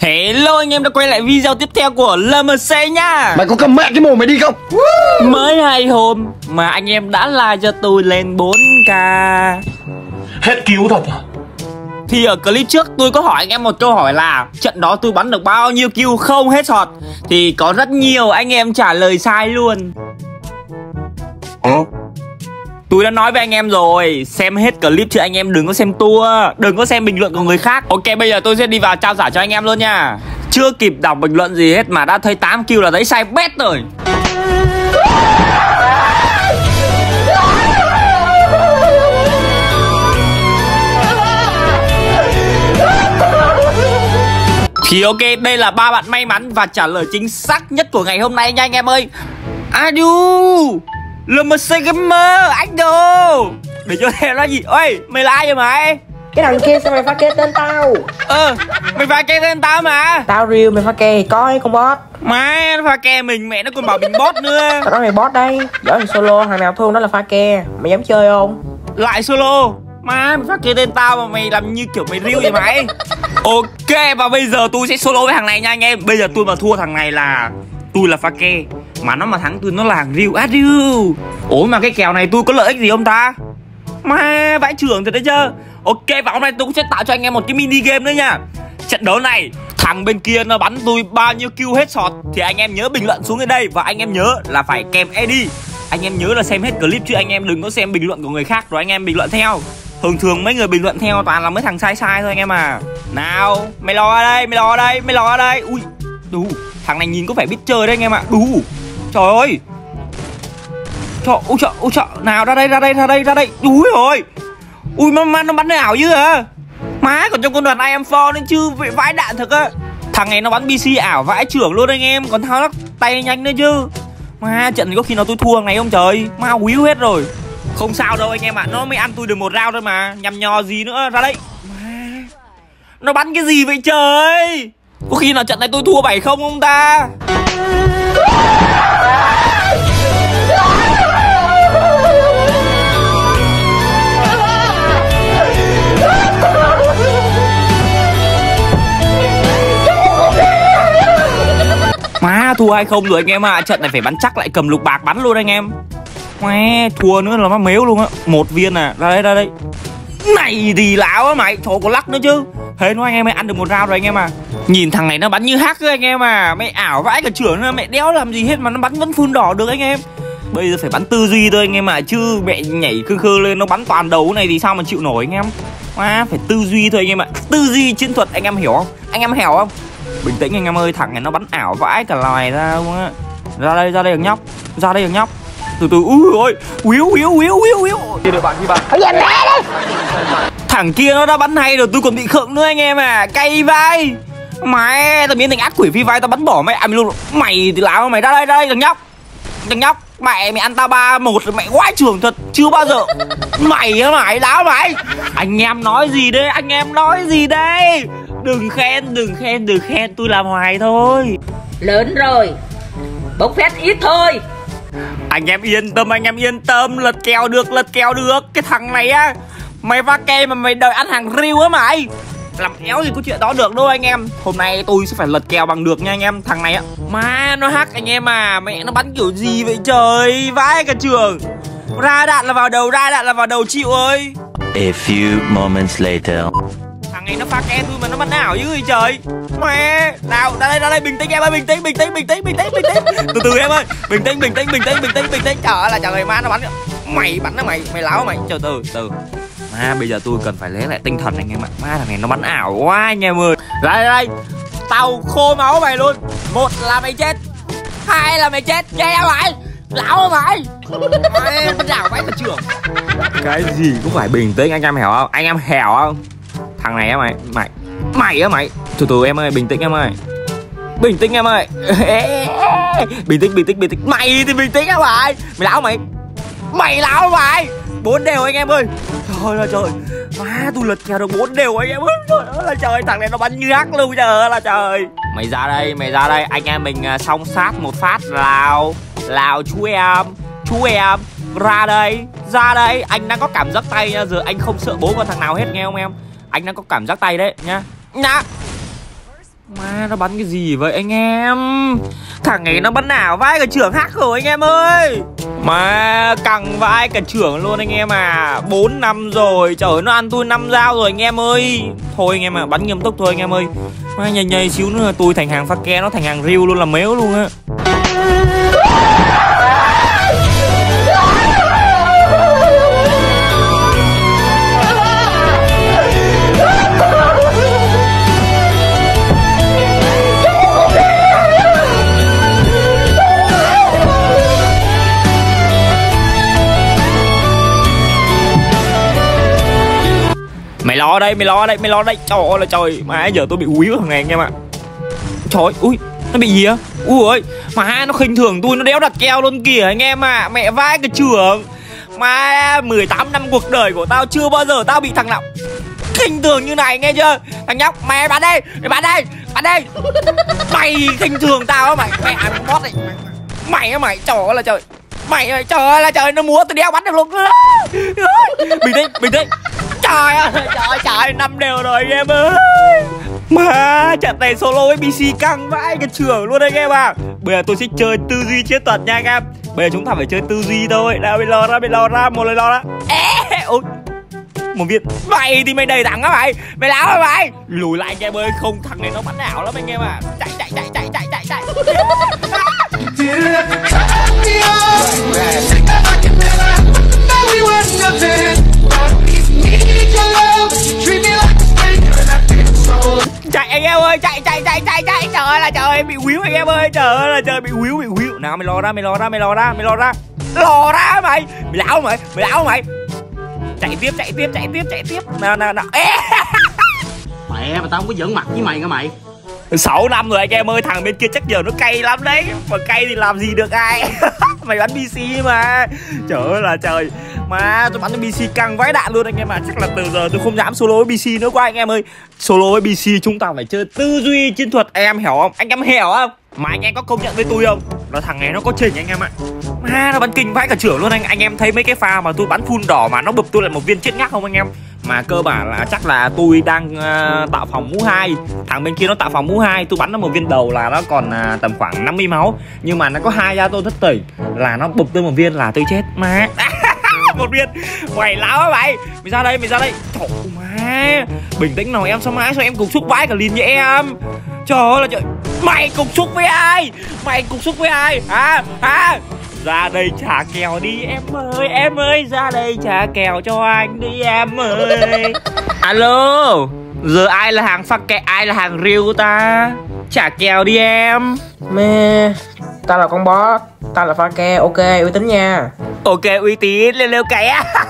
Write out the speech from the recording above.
Hello anh em đã quay lại video tiếp theo của LMC nhá. Mày có cầm mẹ cái mồm mày đi không? Mới 2 hôm mà anh em đã like cho tôi lên 4k. Hết cứu thật à? Thì ở clip trước tôi có hỏi anh em một câu hỏi là trận đó tôi bắn được bao nhiêu kill không hết shot. Thì có rất nhiều anh em trả lời sai luôn. Tôi đã nói với anh em rồi, xem hết clip chứ anh em đừng có xem tour, đừng có xem bình luận của người khác. Ok, bây giờ tôi sẽ đi vào trao giải cho anh em luôn nha. Chưa kịp đọc bình luận gì hết mà đã thấy 8 kill là thấy sai bét rồi. Thì ok, đây là 3 bạn may mắn và trả lời chính xác nhất của ngày hôm nay nha anh em ơi. Adu LMC Gamer, anh đồ. Để cho em nói gì? Ôi, mày là ai vậy mày? Cái thằng kia sao mày pha kê tên tao? Mày pha kê tên tao mà. Tao real mày pha kê, có hay không bot? Má, nó pha kê mình, mẹ nó còn bảo mình bot nữa. Tao nói mày bot đây, giỏi thì solo, thằng nào thương đó là pha kê. Mày dám chơi không? Lại solo. Má, mày pha kê tên tao mà mày làm như kiểu mày real vậy mày. Ok, và bây giờ tôi sẽ solo với thằng này nha anh em. Bây giờ tôi mà thua thằng này là tôi là pha kê, mà nó mà thắng tôi nó là real adu. Ủa mà cái kèo này tôi có lợi ích gì không ta? Má, vãi trưởng thật đấy chứ. Ok, và hôm nay tôi cũng sẽ tạo cho anh em một cái mini game nữa nha. Trận đấu này thằng bên kia nó bắn tôi bao nhiêu kill hết shot thì anh em nhớ bình luận xuống ở đây. Và anh em nhớ là phải kèm ID. Anh em nhớ là xem hết clip chứ anh em đừng có xem bình luận của người khác rồi anh em bình luận theo. Thường mấy người bình luận theo toàn là mấy thằng sai sai thôi anh em à. Nào, mày lo ở đây, mày lo ở đây, mày lo ở đây. Ui, đủ. Thằng này nhìn có vẻ biết chơi đấy anh em ạ. Đủ. Trời ơi. Trời, nào ra đây, ra đây, ra đây, ra đây. Úi rồi. Ui mà nó bắn ảo dữ à. Má, còn trong quân đoàn I am for nên chứ vãi đạn thật á. Thằng này nó bắn BC ảo vãi trưởng luôn anh em. Còn thao lắc tay nhanh nữa chứ. Má, trận này có khi nào tôi thua thằng này không trời. Má quýu hết rồi. Không sao đâu anh em ạ, nó mới ăn tôi được 1 round thôi mà. Nhằm nhò gì nữa, ra đây. Má, nó bắn cái gì vậy trời. Có khi nào trận này tôi thua 7-0 không ta? Má, thua 2-0 rồi anh em ạ. Trận này phải bắn chắc lại cầm lục bạc bắn luôn anh em. Má, thua nữa là má mếu luôn á. 1 viên à, ra đây, ra đây. Này thì láo á mày, trời có lắc nữa chứ. Thế nó anh em ơi, ăn được 1 round rồi anh em à. Nhìn thằng này nó bắn như hack ấy anh em à. Mẹ ảo vãi cả trưởng, mẹ đéo làm gì hết mà nó bắn vẫn phun đỏ được anh em. Bây giờ phải bắn tư duy thôi anh em à. Chứ mẹ nhảy khư lên nó bắn toàn đầu này thì sao mà chịu nổi anh em. Má, phải tư duy thôi anh em ạ. Tư duy chiến thuật anh em hiểu không? Anh em hiểu không? Bình tĩnh anh em ơi, thằng này nó bắn ảo vãi cả loài ra luôn á. Ra đây thằng nhóc. Ra đây thằng nhóc. Từ từ, ui ôi, Hiếu. Đi được bạn đi bạn. Thôi mẹ đi. Thằng kia nó đã bắn hay rồi, tôi còn bị khựng nữa anh em à. Cay vai. Mày, tao biến thành ác quỷ phi vai, tao bắn bỏ mày ăn luôn. Mày thì láo mày, ra đây thằng nhóc. Thằng nhóc, mẹ mày ăn tao 3-1 rồi mẹ quái trưởng thật, chưa bao giờ. Mày á mày, láo mày. Anh em nói gì đây, anh em nói gì đây? Đừng khen, tôi làm hoài thôi. Lớn rồi, bốc phét ít thôi. Anh em yên tâm, lật kèo được. Cái thằng này á, mày va ke mà mày đợi ăn hàng riêu á mày. Làm éo gì có chuyện đó được đâu anh em. Hôm nay tôi sẽ phải lật kèo bằng được nha anh em. Thằng này á, má nó hack anh em à. Mẹ nó bắn kiểu gì vậy trời, vãi cả trường. Ra đạn là vào đầu chịu ơi. A few moments later. Thằng này nó phá ke tôi mà nó bắn ảo dữ vậy trời. Mẹ, nào ra đây bình tĩnh em ơi, bình tĩnh. Từ từ em ơi, bình tĩnh. Trời ơi là trời, má nó bắn. Mày bắn đó mày láo mày. Chờ từ. Má, bây giờ tôi cần phải lấy lại tinh thần anh em ạ. Má, thằng này nó bắn ảo quá anh em ơi. Ra đây. Tao khô máu mày luôn. 1 là mày chết, 2 là mày chết. Nghe mày, láo mày. Mày bắn ảo vãi cả trường. Cái gì cũng phải bình tĩnh anh em hiểu không? Anh em hiểu không? Thằng này á mày á mày. Từ từ em ơi, bình tĩnh em ơi. Bình tĩnh. Mày thì bình tĩnh á mày. Mày láo mày. 4 đều anh em ơi. Trời ơi là trời. Má, tôi lật kèo được 4 đều anh em ơi. Trời ơi là trời, thằng này nó bắn như hắc luôn, trời ơi là trời. Mày ra đây, anh em mình song sát một phát. Lào chú em. Ra đây, anh đang có cảm giác tay nha. Giờ anh không sợ bố con thằng nào hết nghe không em. Anh đang có cảm giác tay đấy nhá. Má nó bắn cái gì vậy anh em? Thằng ấy nó bắn ảo vai cả trưởng hack rồi anh em ơi. Mà cẳng vai cả trưởng luôn anh em à. 4 năm rồi, trời ơi, nó ăn tôi 5 dao rồi anh em ơi. Thôi anh em à, bắn nghiêm túc thôi anh em ơi. Má nhây nhây xíu nữa tôi thành hàng pha ke, nó thành hàng riêu luôn, là méo luôn á. Mày lo đây, mày lo đây, mày lo đây. Trời ơi là trời, mà giờ tôi bị quýu thằng này anh em ạ. Trời ơi, ui, nó bị gì á? Ui ơi, mà nó khinh thường tôi, nó đéo đặt keo luôn kìa anh em à. Mẹ vai cái trưởng. Mà 18 năm cuộc đời của tao chưa bao giờ tao bị thằng nào khinh thường như này nghe chưa? Thằng nhóc, mày bắn đây, mày bắn đây, bắn đây. Mày khinh thường tao á mày, mẹ ăn bót này. Mày á mày, trời ơi là trời. Mày ơi, trời ơi là trời, nó múa tôi đéo bắn được luôn. Bình tĩnh, bình tĩnh. Trời ơi, trời, 5 đều rồi anh em ơi. Mà trận này solo với BC căng vãi cái trưởng luôn anh em à. Bây giờ tôi sẽ chơi tư duy chiến thuật nha anh em. Bây giờ chúng ta phải chơi tư duy thôi. Nào mày lo ra, một lời lo ra. Ôi, một viên. Mày thì mày đầy thẳng á mày. Mày láo hả mày? Lùi lại anh em ơi, không thằng này nó bắn ảo lắm anh em à. Chạy. Chạy anh em ơi, chạy. Trời ơi là trời, bị quýu anh em ơi. Trời ơi là trời, bị quýu. Nào mày lo ra. Lo ra mày. Mày láo mày. Chạy tiếp. Nào. Mẹ mà tao không có giỡn mặt với mày nghe mày. 6 năm rồi anh em ơi, thằng bên kia chắc giờ nó cay lắm đấy. Mà cay thì làm gì được ai. Mày bắn BC mà. Trời ơi là trời. Mà tôi bắn cho BC căng vãi đạn luôn anh em ạ. Chắc là từ giờ tôi không dám solo với BC nữa quá anh em ơi. Solo với BC chúng ta phải chơi tư duy chiến thuật, em hiểu không? Anh em hiểu không? Mà anh em có công nhận với tôi không? Là thằng này nó có trình anh em ạ. Mà nó bắn kinh vãi cả trưởng luôn anh em thấy mấy cái pha mà tôi bắn full đỏ mà nó bụp tôi lại một viên chết ngắc không anh em? Mà cơ bản là chắc là tôi đang tạo phòng mũ 2. Thằng bên kia nó tạo phòng mũ 2. Tôi bắn nó một viên đầu là nó còn tầm khoảng 50 máu. Nhưng mà nó có 2 gia tô thất tỉnh. Là nó bụp tôi một viên là tôi chết. Mà một viên. Mày láo á mày. Mày ra đây. Trời má. Bình tĩnh nào em, sao em cục xúc vãi cả liền với em. Trời ơi là trời. Mày cục xúc với ai? Hả? Ra đây trả kèo đi em ơi, ra đây trả kèo cho anh đi em ơi. Alo, giờ ai là hàng phắc kẹ, ai là hàng riêu ta? Trả kèo đi em. Mẹ, tao là con boss, tao là pha ke, ok uy tín nha. Ok uy tín, lêu kẻ.